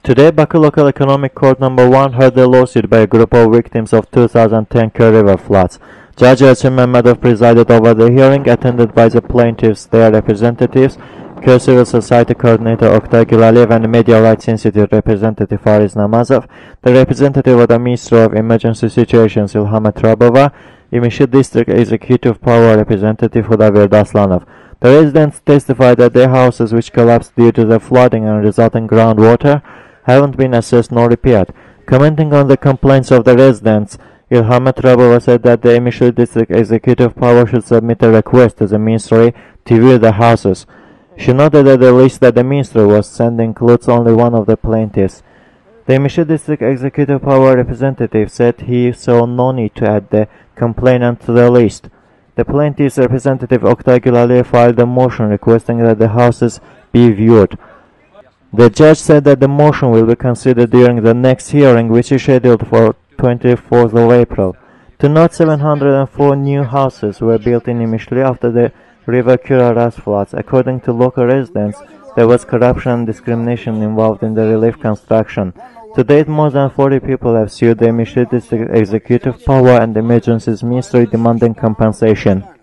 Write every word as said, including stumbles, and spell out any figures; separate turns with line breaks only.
Today, Baku Local Economic Court Number one heard a lawsuit by a group of victims of two thousand ten Köy River floods. Judge Elçin Mehmetov presided over the hearing, attended by the plaintiffs, their representatives, Köy Civil Society Coordinator Oktay Gülaliyev and the Media Rights Institute representative Fariz Namazov, the representative of the Ministry of Emergency Situations İlham Metrabova, Imişli District Executive Power Representative Huda Verdaslanov. The residents testified that their houses, which collapsed due to the flooding and resulting groundwater, haven't been assessed nor repaired. Commenting on the complaints of the residents, İlham Metrabova said that the Imişli District Executive Power should submit a request to the Ministry to view the houses. She noted that the list that the Ministry was sent includes only one of the plaintiffs. The Imişli District Executive Power representative said he saw no need to add the complainant to the list. The plaintiff's representative Oktay Gülaliyev filed a motion requesting that the houses be viewed. The judge said that the motion will be considered during the next hearing, which is scheduled for twenty-fourth of April. To note, seven hundred four new houses were built in Imişli after the River Kura-Ras floods. According to local residents, there was corruption and discrimination involved in the relief construction. To date, more than forty people have sued the Imişli District Executive Power and Emergencies Ministry demanding compensation.